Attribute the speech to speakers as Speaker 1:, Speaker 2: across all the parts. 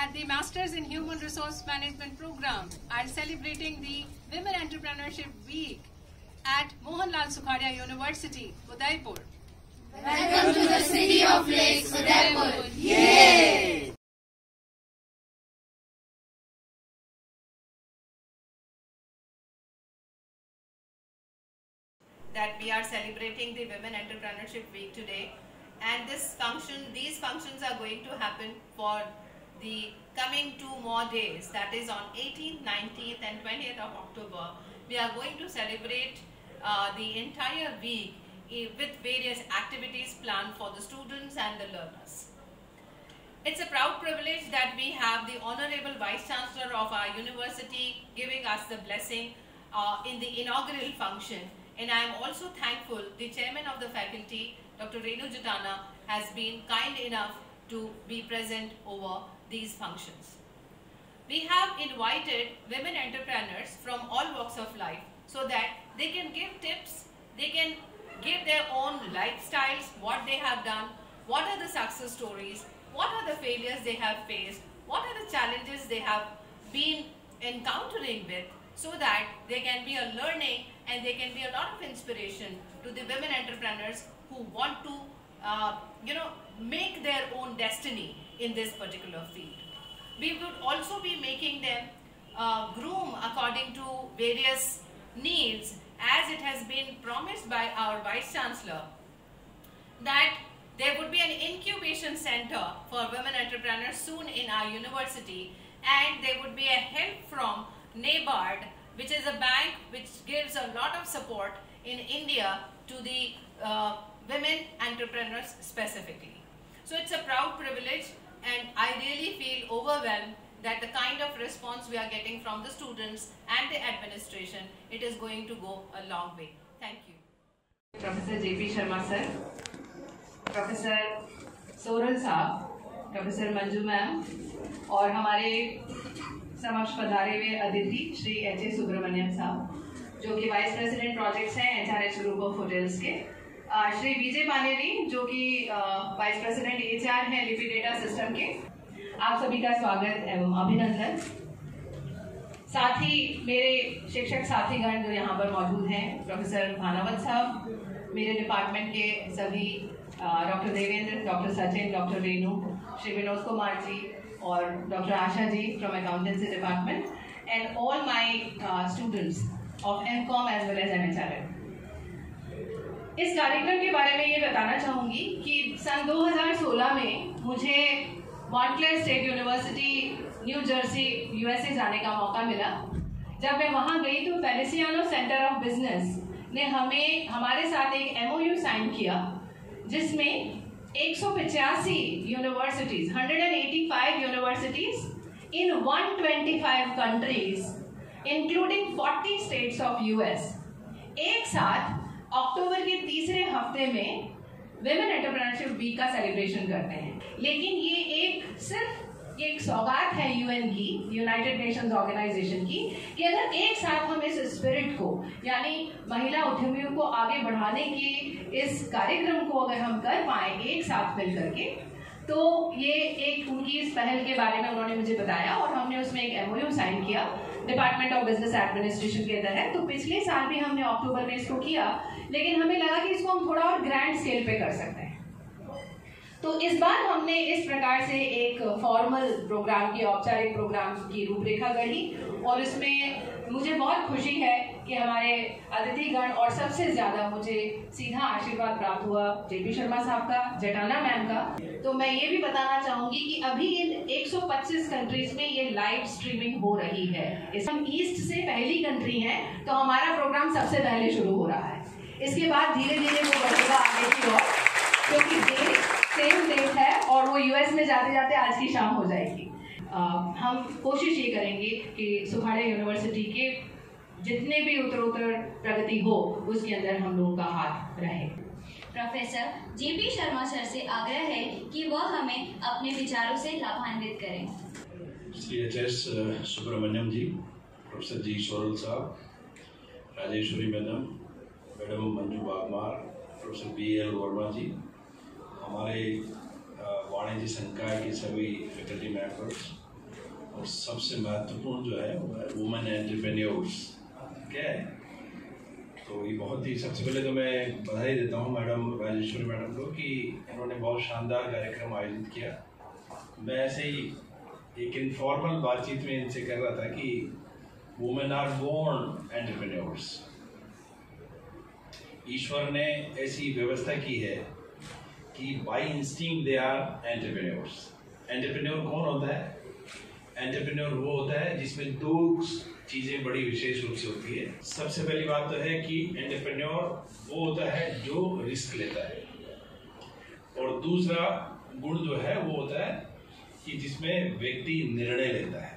Speaker 1: at the Masters in Human Resource Management program are celebrating the Women Entrepreneurship Week at Mohanlal Sukhadia University, Udaipur.
Speaker 2: Welcome to the city of lakes, Udaipur. Yay!
Speaker 3: That we are celebrating the Women Entrepreneurship Week today, and these functions are going to happen for the coming 2 more days, that is on 18th, 19th and 20th of October. We are going to celebrate the entire week with various activities planned for the students and the learners. It's a proud privilege that we have the Honorable Vice Chancellor of our university giving us the blessing in the inaugural function. And I am also thankful the Chairman of the faculty, Dr. Renu Jutana, has been kind enough to be present over these functions. We have invited women entrepreneurs from all walks of life so that they can give tips, they can give their own lifestyles, what they have done, what are the success stories, what are the failures they have faced, what are the challenges they have been encountering with, so that they can be a learning and they can be a lot of inspiration to the women entrepreneurs who want to make their own destiny in this particular field. We would also be making them groom according to various needs, as it has been promised by our Vice Chancellor that there would be an incubation center for women entrepreneurs soon in our university, and there would be a help from NABARD, which is a bank which gives a lot of support in India to the women entrepreneurs specifically. So it's a proud privilege, and I really feel overwhelmed that the kind of response we are getting from the students and the administration, it is going to go a long way. Thank you. Professor J.P. Sharma sir, Professor Soral साहब, Professor Manju ma'am, और हमारे समक्ष पधारे हुए अतिथि श्री एच.ए. सुब्रमण्यम साहब, जो कि वाइस प्रेसिडेंट प्रोजेक्ट्स हैं एचआरएच ग्रुप ऑफ होटल्स के, श्री विजय पानेरी जो कि वाइस प्रेसिडेंट एचआर हैं लिपि डेटा सिस्टम के, आप सभी का स्वागत एवं अभिनंदन। साथ ही मेरे शिक्षक साथीगण जो यहाँ पर मौजूद हैं, प्रोफेसर भानावत साहब, मेरे डिपार्टमेंट के सभी doctor Devendra, doctor Sachin, doctor Renu, Shri Vinod Kumar ji और doctor Asha ji from accountancy department, and all my students of MCom as well as MHRM. इस कार्यक्रम के बारे में ये बताना चाहूँगी कि सन 2016 में मुझे Montclair state university New Jersey USA जाने का मौका मिला। जब मैं वहाँ गई तो फेलिसियानो सेंटर ऑफ बिजनेस ने हमारे साथ एक MOU साइन किया, जिसमें 185 universities, 185 universities in 125 countries including 40 states of US एक साथ अक्टूबर के तीसरे हफ्ते में विमेन एंटरप्रेन्योरशिप वीक का सेलिब्रेशन करते हैं। लेकिन ये सिर्फ एक सौगात है यूएन की, यूनाइटेड नेशंस ऑर्गेनाइजेशन की, कि अगर एक साथ हम इस स्पिरिट को, यानी महिला उद्यमियों को आगे बढ़ाने के इस कार्यक्रम को अगर हम कर पाए एक साथ मिल करके, तो ये एक उनकी इस पहल के बारे में उन्होंने मुझे बताया और हमने उसमें एक MOU साइन किया डिपार्टमेंट ऑफ बिजनेस एडमिनिस्ट्रेशन के तहत। तो पिछले साल भी हमने अक्टूबर में इसको किया, लेकिन हमें लगा कि इसको हम थोड़ा और ग्रैंड स्केल पे कर सकते हैं। तो इस बार हमने इस प्रकार से एक फॉर्मल प्रोग्राम की, औपचारिक प्रोग्राम की रूपरेखा गढ़ी, और इसमें मुझे बहुत खुशी है कि हमारे अतिथिगण और सबसे ज्यादा मुझे सीधा आशीर्वाद प्राप्त हुआ जेपी शर्मा साहब का, जटाना मैम का। तो मैं ये भी बताना चाहूंगी कि अभी इन 125 कंट्रीज में ये लाइव स्ट्रीमिंग हो रही है। हम ईस्ट से पहली कंट्री हैं, तो हमारा प्रोग्राम सबसे पहले शुरू हो रहा है। इसके बाद धीरे धीरे वो बढ़ेगा आगे की ओर, क्योंकि डेट सेम डेट है और वो यूएस में जाते जाते आज की शाम हो जाएगी। हम कोशिश ये करेंगे कि सुखाड़िया यूनिवर्सिटी के जितने भी उत्तरोत्तर प्रगति हो, उसके अंदर हम लोगों का हाथ रहे।
Speaker 2: प्रोफेसर जेपी शर्मा सर से आग्रह है कि वह हमें अपने विचारों से लाभान्वित करें।
Speaker 4: Shri H S. Subramaniam ji, professor G Soral साहब, Rajeshwari madam, madam Manju Bagmar, professor B.L. Verma ji, हमारे वाणिज्य संकाय के सभी फैकल्टी मेंबर्स, और सबसे महत्वपूर्ण जो है वो है वुमेन एंटरप्रेन्योर्स। ठीक है, तो ये बहुत ही, सबसे पहले तो मैं बधाई देता हूँ मैडम राजेश्वरी मैडम को कि इन्होंने बहुत शानदार कार्यक्रम आयोजित किया। मैं ऐसे ही एक इनफॉर्मल बातचीत में इनसे कर रहा था कि वुमेन आर बोर्न एंटरप्रेन्योर्स। ईश्वर ने ऐसी व्यवस्था की है कि by instinct they are entrepreneurs. Entrepreneur कौन होता है? एंटरप्रेन्योर वो होता है जिसमें दो चीजें बड़ी विशेष रूप से होती है। सबसे पहली बात तो है कि एंटरप्रेन्योर वो होता है जो रिस्क लेता है, और दूसरा गुण जो है वो होता है कि जिसमें व्यक्ति निर्णय लेता है।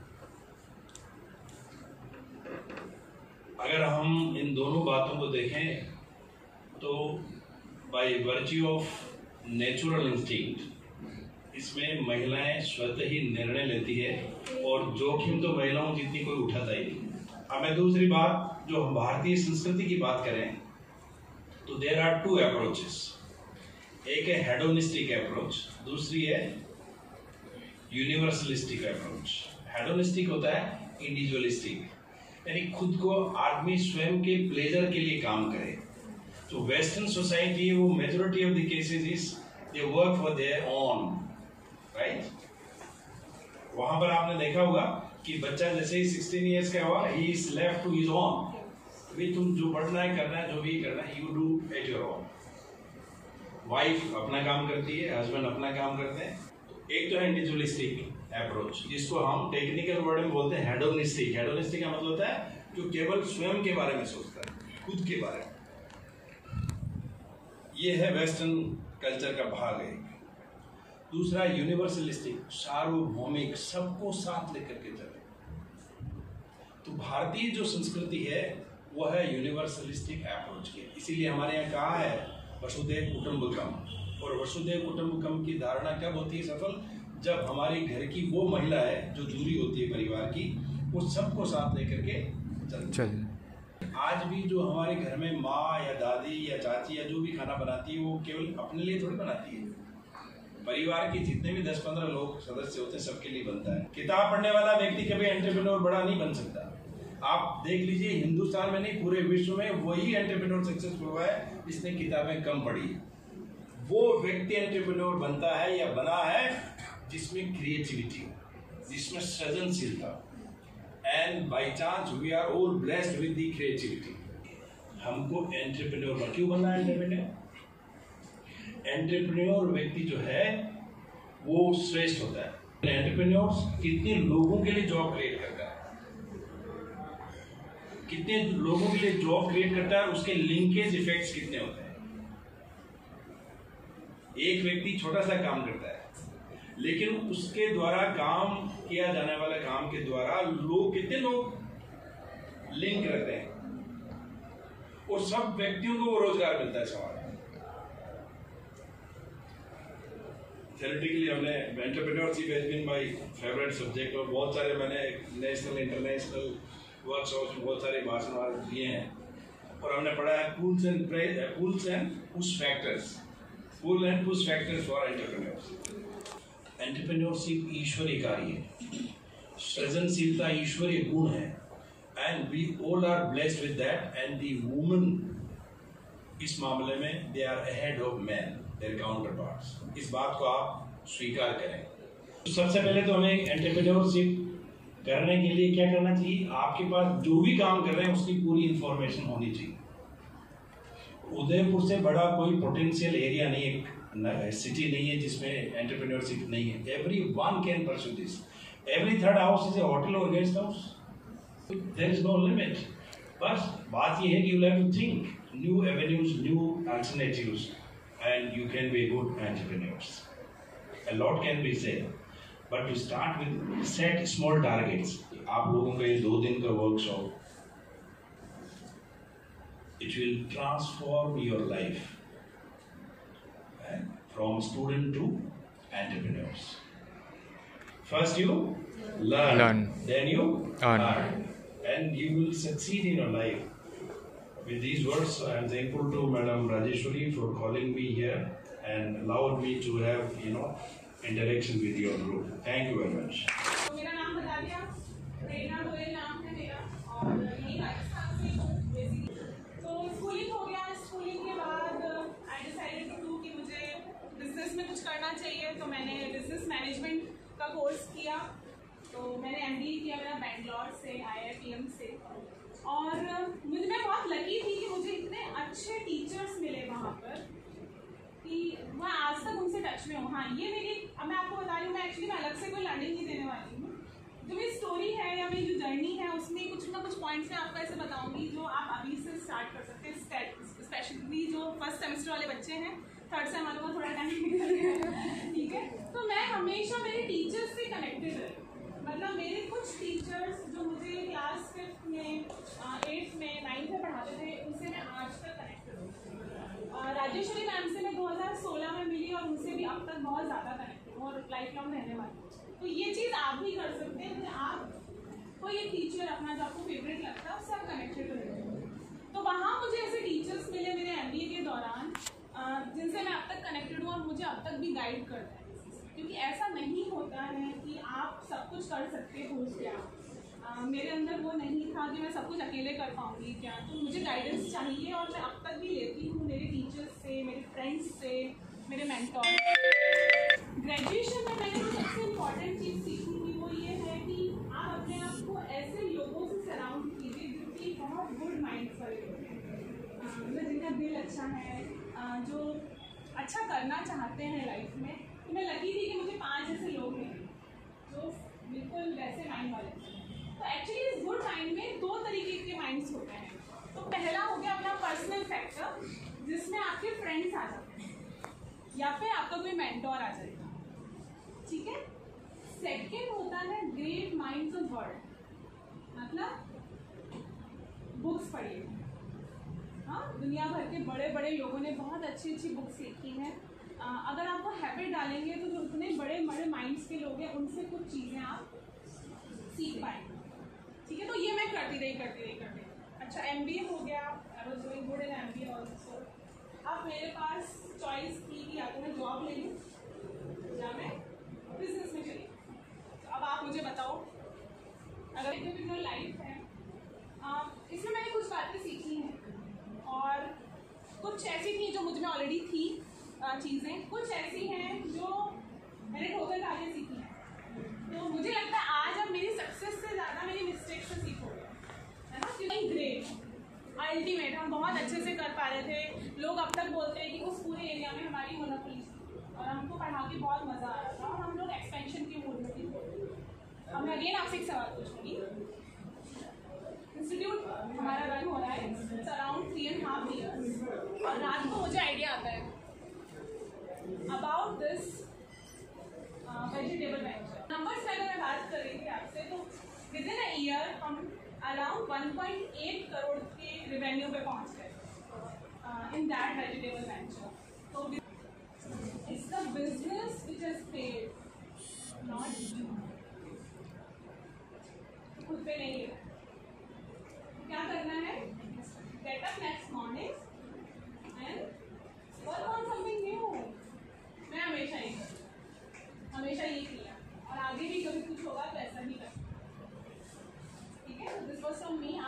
Speaker 4: अगर हम इन दोनों बातों को देखें तो by virtue of natural instinct इसमें महिलाएं स्वतः ही निर्णय लेती है, और जोखिम तो महिलाओं जितनी कोई उठाता ही नहीं। अब मैं दूसरी बात, जो हम भारतीय संस्कृति की बात करें तो देयर आर टू अप्रोचेस। एक है हेडोनिस्टिक अप्रोच, दूसरी है यूनिवर्सलिस्टिक अप्रोच। हेडोनिस्टिक होता है इंडिविजुअलिस्टिक, यानी खुद को आदमी स्वयं के प्लेजर के लिए काम करे। तो वेस्टर्न सोसाइटी वो majority of the cases is they work for their own, right. वहां पर आपने देखा होगा कि बच्चा जैसे ही 16 इयर्स का हुआ, he is left to his own. भाई तुम जो पढ़ना है करना है, जो भी करना है, you do at your own. Wife अपना काम करती है, हस्बैंड अपना काम करते हैं। एक तो है इंडिविजुअलिस्टिक अप्रोच, जिसको हम टेक्निकल वर्ड में बोलते हैं हेडोनिस्टिक। हेडोनिस्टिक का मतलब होता है जो केवल स्वयं के बारे में सोचता है, खुद के बारे में। ये है वेस्टर्न कल्चर का भाग है। दूसरा यूनिवर्सलिस्टिक, सार्वभौमिक, सबको साथ लेकर के चले। तो भारतीय जो संस्कृति है वो है यूनिवर्सलिस्टिक अप्रोच की। इसीलिए हमारे यहाँ कहा है वसुधैव कुटुंबकम, और वसुधैव कुटुंबकम की धारणा कब होती है सफल? जब हमारी घर की वो महिला है जो दूरी होती है परिवार की, वो सबको साथ लेकर के चलती है। आज भी जो हमारे घर में माँ या दादी या चाची या जो भी खाना बनाती है वो केवल अपने लिए थोड़ी बनाती है। परिवार के जितने भी 10-15 लोग सदस्य होते हैं सबके लिए बनता है। किताब पढ़ने वाला व्यक्ति कभी एंटरप्रेन्योर बड़ा नहीं बन सकता। आप देख लीजिए, हिंदुस्तान में नहीं पूरे विश्व में वही एंटरप्रेन्योर सक्सेसफुल हुआ है जिसने किताबें कम पढ़ी। वो व्यक्ति एंटरप्रेन्योर बनता है या बना है जिसमें क्रिएटिविटी, जिसमें सृजनशीलता। And by chance we are all blessed with the creativity. हमको एंटरप्रेन्योर क्यों बनना है? एंटरप्रेन्योर व्यक्ति जो है वो श्रेष्ठ होता है। एंटरप्रेन्योर्स कितने लोगों के लिए जॉब क्रिएट करता है, कितने लोगों के लिए जॉब क्रिएट करता है, उसके लिंकेज इफेक्ट्स कितने होते हैं। एक व्यक्ति छोटा सा काम करता है, लेकिन उसके द्वारा काम किया जाने वाला काम के द्वारा लोग, कितने लोग लिंक रहते हैं, और सब व्यक्तियों को वो रोजगार मिलता है समाज में। थ्योरेटिकली हमने entrepreneurship has been my favourite subject, और बहुत सारे मैंने नेशनल इंटरनेशनल वर्कशॉप्स में बहुत सारे भाषण दिए हैं, और हमने पढ़ा है pulls and push factors, pull and push factors for entrepreneurs. Entrepreneurship ईश्वरीय कार्य है, सृजनशीलता ईश्वरीय गुण है, and we all are blessed with that. And the women इस मामले में they are ahead of man, their counterparts. इस बात को आप स्वीकार करें। तो सबसे पहले तो हमें एंटरप्रेन्योरशिप करने के लिए क्या करना चाहिए? आपके पास जो भी काम कर रहे हैं उसकी पूरी इंफॉर्मेशन होनी चाहिए। उदयपुर से बड़ा कोई पोटेंशियल एरिया नहीं है, सिटी नहीं है जिसमें एंटरप्रेन्योरशिप नहीं है। Every one can pursue this. Every third house is a hotel और guest house, there is no limit. बस बात ये है कि you have to think new avenues, new alternatives, and you can be good entrepreneurs. A lot can be said, but to start with, set small targets. आप लोगों का ये 2 दिन का workshop, it will transform your life, from student to entrepreneurs. First you learn, then you earn, and you will succeed in your life. With these words, I am thankful to Madam Rajeshwari for calling me here and allowed me to have, interaction with your group. Thank you very much.
Speaker 5: Course किया, तो मैंने MBA किया मेरा बेंगलोर से, IIPM से। और मैं बहुत लकी थी कि मुझे इतने अच्छे टीचर्स मिले वहाँ पर कि मैं आज तक उनसे टच में हूँ। हाँ, ये मेरी, अब मैं आपको बता रही हूँ, मैं एक्चुअली अलग से कोई लर्निंग नहीं देने वाली हूँ। जो मेरी स्टोरी है या मेरी जो जर्नी है उसमें कुछ ना कुछ पॉइंट्स मैं आपको ऐसे बताऊंगी जो आप अभी से स्टार्ट कर सकते हैं, स्पेशली जो फर्स्ट सेमेस्टर वाले बच्चे हैं, थर्ड सेम वालों को थोड़ा टाइम लगेगा, ठीक है। तो मैं हमेशा मेरे टीचर्स से कनेक्टेड रही, मतलब मेरे कुछ टीचर्स जो मुझे क्लास 5th में, 8th में, 9th में पढ़ाते थे, उनसे मैं आज तक कनेक्टेड हूँ। राजेश्वरी मैम से मैं 2016 में मिली और उनसे भी अब तक बहुत ज़्यादा कनेक्टेड हूँ और लाइफ लॉन्ग रहने वाली हूँ। तो ये चीज़ आप भी कर सकते हैं कि आप कोई एक टीचर अपना जो आपको फेवरेट लगता है उससे आप कनेक्टेड रहें। तो वहाँ मुझे ऐसे टीचर्स मिले मेरे MBA के दौरान जिनसे मैं अब तक कनेक्टेड हूँ और मुझे अब तक भी गाइड करते हैं, क्योंकि ऐसा नहीं होता है कि आप सब कुछ कर सकते हो क्या। मेरे अंदर वो नहीं था कि मैं सब कुछ अकेले कर पाऊँगी क्या, तो मुझे गाइडेंस चाहिए और मैं अब तक भी लेती हूँ मेरे टीचर्स से, मेरे फ्रेंड्स से, मेरे मेंटोर। ग्रेजुएशन में मैंने जो सबसे इम्पॉर्टेंट चीज़ सीखी थी वो ये है कि आप अपने आप को ऐसे लोगों से सराउंड कीजिए जो कि बहुत गुड माइंड्स वाले लोग हैं, मतलब जिनका दिल अच्छा है, जो अच्छा करना चाहते हैं लाइफ में। तो मैं लकी थी कि मुझे 5 ऐसे लोग हैं जो बिल्कुल वैसे माइंड वाले हैं। तो एक्चुअली इस गुड माइंड में 2 तरीके के माइंड्स होते हैं। तो पहला हो गया अपना पर्सनल फैक्टर, जिसमें आपके फ्रेंड्स आ जाते हैं या फिर आपका कोई मेंटोर आ जाएगा, ठीक है। सेकेंड होता है ग्रेट माइंड्स ऑफ वर्ल्ड, मतलब बुक्स पढ़िए। हाँ, दुनिया भर के बड़े बड़े लोगों ने बहुत अच्छी अच्छी बुक्स लिखी हैं। अगर आप वो हैबिट डालेंगे तो जो इतने बड़े बड़े माइंड्स के लोग हैं उनसे कुछ चीज़ें आप सीख पाएंगे, ठीक है। तो ये मैं करती रही। अच्छा, MBA हो गया, I was doing good in MBA also. अब मेरे पास चॉइस थी कि या तो मैं जॉब ले लूँ या मैं बिजनेस में चली। तो अब आप मुझे बताओ, अगर इंडिविजुअल लाइफ है, इसमें मैंने कुछ बातें सीखी हैं और कुछ ऐसी थी जो मुझ में ऑलरेडी थी चीज़ें, कुछ ऐसी हैं जो मैंने ठोकर खा के सीखी हैं। तो मुझे लगता है आज अब मेरी सक्सेस से ज़्यादा मेरी मिस्टेक से सीखोगे, है ना। क्योंकि ग्रेट अल्टीमेट हम बहुत अच्छे से कर पा रहे थे। लोग अब तक बोलते हैं कि उस पूरे एरिया में हमारी मोनोपोली थी और हमको पढ़ा के बहुत मज़ा आ रहा था और हम लोग एक्सपेंशन की मूड में थे। अब मैं अगेन आपसे एक सवाल पूछूंगी। इंस्टीट्यूट हमारा रन हो रहा है अराउंड 3.5 ईयर्स और रात को मुझे आइडिया आता है about this vegetable venture. Numbers में अगर मैं बात कर रही थी आपसे, तो विद इन अ ईयर हम अराउंड 1.8 करोड़ के रेवेन्यू पे पहुंच गए इन दैट वेजिटेबल वेंचर। तो it's the business which has paid, not you. खुद पे नहीं है, क्या करना है, get up next morning and work on something new. मैं हमेशा ये किया और आगे भी कभी कुछ होगा तो ऐसा ही कर, ठीक है। This was from me.